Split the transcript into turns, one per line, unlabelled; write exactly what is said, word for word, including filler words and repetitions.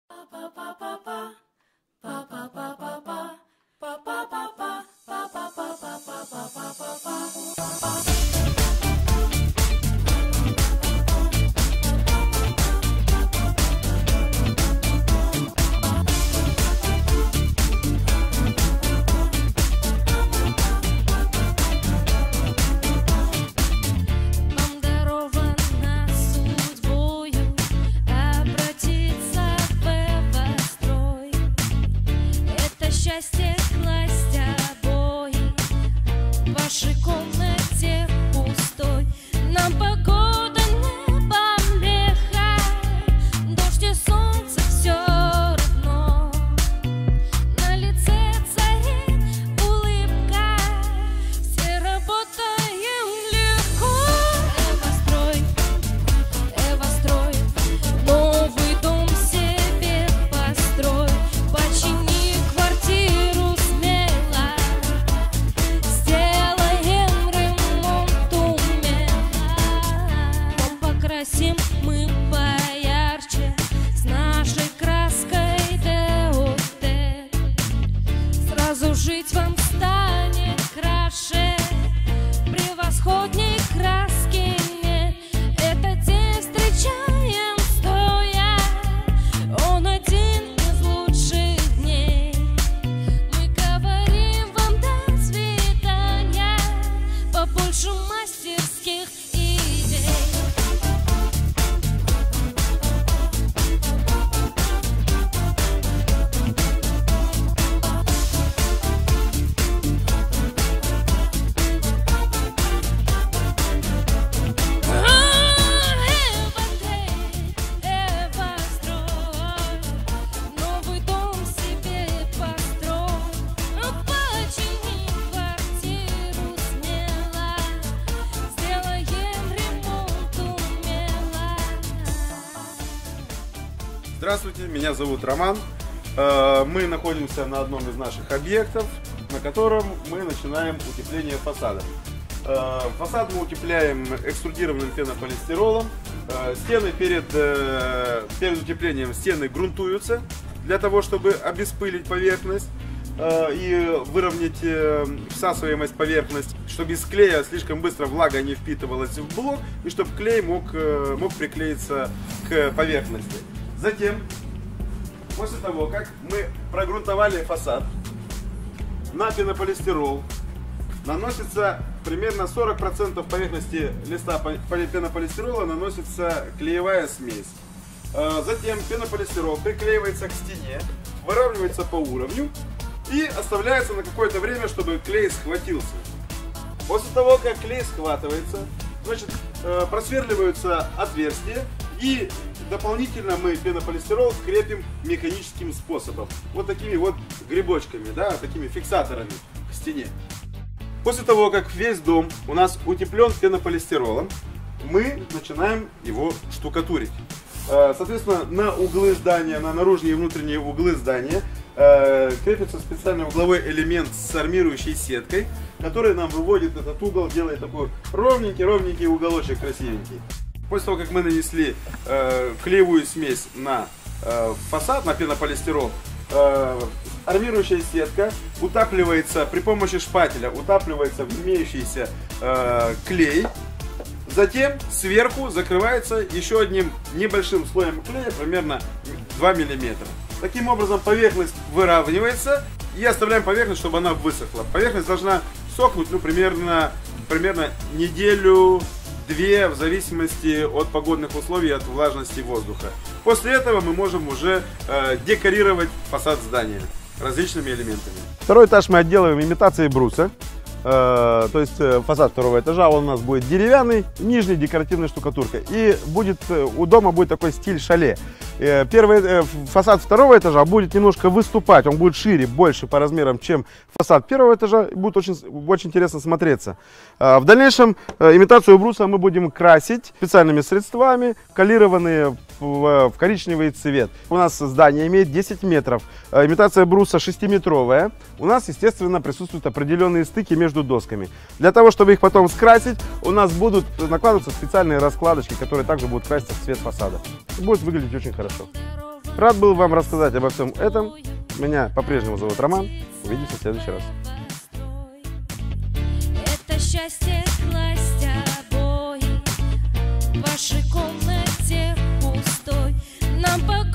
Счастье класть обои в вашей комнате пустой. Нам погода не помеха, дождь и солнце все равно. На лице царит улыбка, все работаем легко. Эвострой, Эвострой, новый дом себе построй. Почини квартиру смело, сделаем ремонт умело. Покрасим мы поярче с нашей краской ДОТ. Сразу жить вам станет краше, превосходней краски нет. Этот день встречаем стоя, он один из лучших дней. Мы говорим вам до свидания, побольше мастерских идей. Эвострой, новый дом себе построй. Почини квартиру смело, сделаем ремонт умело.
Здравствуйте, меня зовут Роман. Э, Мы находимся на одном из наших объектов, на котором мы начинаем утепление фасада. Э, Фасад мы утепляем экструдированным пенополистиролом. Э, Стены перед, э, перед утеплением стены грунтуются для того, чтобы обеспылить поверхность э, и выровнять э, всасываемость поверхности, чтобы из клея слишком быстро влага не впитывалась в блок и чтобы клей мог, э, мог приклеиться к поверхности. Затем, после того, как мы прогрунтовали фасад, на пенополистирол наносится примерно сорок процентов поверхности листа пенополистирола, наносится клеевая смесь. Затем пенополистирол приклеивается к стене, выравнивается по уровню и оставляется на какое-то время, чтобы клей схватился. После того, как клей схватывается, значит, просверливаются отверстия, и дополнительно мы пенополистирол крепим механическим способом. Вот такими вот грибочками, да, такими фиксаторами к стене. После того, как весь дом у нас утеплен пенополистиролом, мы начинаем его штукатурить. Соответственно, на углы здания, на наружные и внутренние углы здания крепится специальный угловой элемент с армирующей сеткой, который нам выводит этот угол, делает такой ровненький-ровненький уголочек красивенький. После того, как мы нанесли э, клеевую смесь на э, фасад, на пенополистирол, э, армирующая сетка утапливается при помощи шпателя, утапливается в имеющийся э, клей. Затем сверху закрывается еще одним небольшим слоем клея, примерно два миллиметра. Таким образом поверхность выравнивается и оставляем поверхность, чтобы она высохла. Поверхность должна сохнуть, ну, примерно, примерно неделю, две, в зависимости от погодных условий и от влажности воздуха. После этого мы можем уже э, декорировать фасад здания различными элементами. Второй этаж мы отделываем имитацией бруса. Э, то есть э, фасад второго этажа он у нас будет деревянный, нижней декоративной штукатуркой. И будет, э, у дома будет такой стиль шале. Э, первый, э, фасад второго этажа будет немножко выступать, он будет шире, больше по размерам, чем фасад первого этажа. Будет очень, очень интересно смотреться. Э, в дальнейшем э, имитацию бруса мы будем красить специальными средствами, колированные в, в коричневый цвет. У нас здание имеет десять метров. Э, имитация бруса шестиметровая. У нас, естественно, присутствуют определенные стыки между досками. Для того, чтобы их потом скрасить, у нас будут накладываться специальные раскладочки, которые также будут краситься в цвет фасада. Будет выглядеть очень хорошо. Рад был вам рассказать обо всем этом. Меня по-прежнему зовут Роман. Увидимся в следующий раз.
Это счастье класть обои в вашей комнате пустой. Нам пока